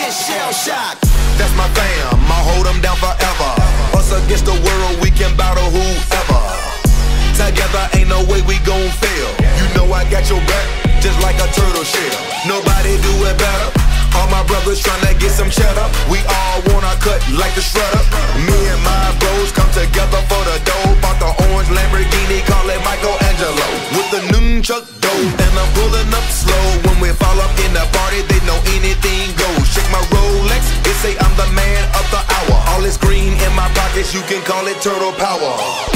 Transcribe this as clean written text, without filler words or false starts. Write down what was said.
get shell shocked. That's my fam, I'll hold them down forever. Us against the world, we can battle whoever. Together ain't no way we gon' fail. You know I got your back, just like a turtle shell. Nobody do it better. All my brothers tryna get some cheddar. We all wanna cut like the shredder. Me and my bros come together for the dough. Bought the orange Lamborghini, call it Michelangelo. With the nunchuck dough, and I'm pulling up slow. When we fall up in the party, they know anything goes. Shake my Rolex, it say I'm the man of the hour. All this green in my pockets, you can call it turtle power.